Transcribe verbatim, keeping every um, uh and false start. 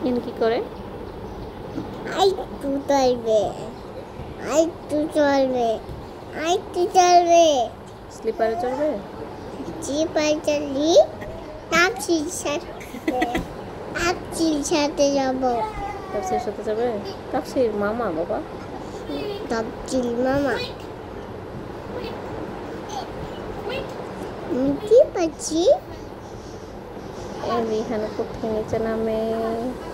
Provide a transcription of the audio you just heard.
In কি করে? I two চলবে, আই টু চলবে, আই টু চলবে। স্লিপারে চড়বে? স্লিপারে চলি, তাপসির সাথে, তাপসির সাথে যাবো। তাপসির সাথে যাবে? তাপসির মামা বাবা। তাপসির মামা। আমি কি পাচ্ছি? রিহান কোথায় নিচে নামে।